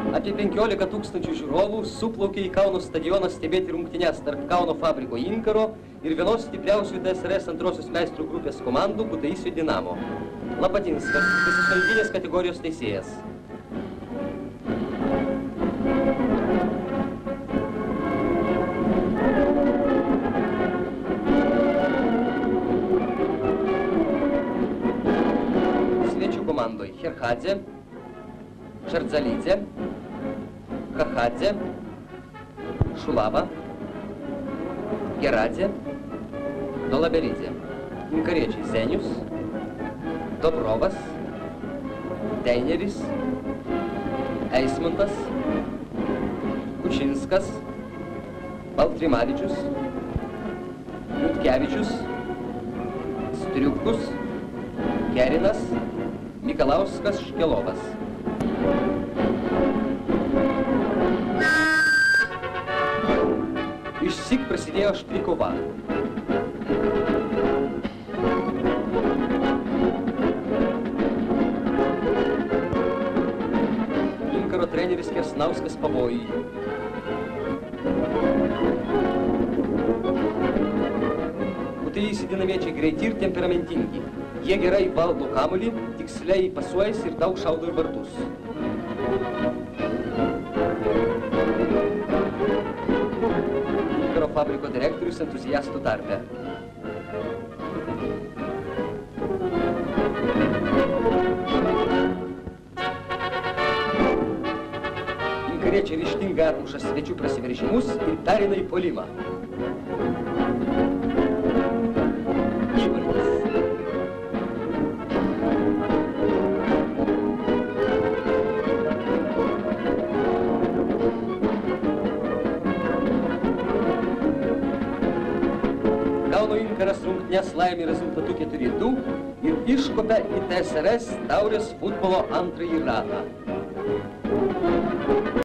Apie 15 000 žiūrovų suplaukė į Kauno stadioną stebėti rungtynes tarp Kauno Fabriko Inkaro ir vienos stipriausių TSRS antrosios meistrų grupės komandų Kutaisio Dinamo. Lapatinskas, visasąjunginės kategorijos teisėjas. Svečių komandoje Herhadze, Čardzalidze, Chachadze, Šulava, Geradze, Dolaberidze. Inkariečiai Zenius, Dobrovas, Teineris, Eismuntas, Kučinskas, Baltrimavičius, Liutkevičius, Striukus, Kerinas, Mikalauskas, Škelovas. Išsyk prasidėjo aštri kova. Inkaro treneris Kersnauskas pavojui. Kutaisio dinamiečiai greiti ir temperamentingi. Jie gerai valdo kamuolį, tiksliai pasuojasi ir daug šaudo į vartus. Inkaro fabriko direktorius entuziastų tarpe. Inkariečiai ryžtingai atmuša svečių prasiveržimus ir pereina į puolimą. Kauno Inkaras rungtynes laimė rezultatu 4-2 ir iškopia į TSRS taurės futbolo antrąjį ratą.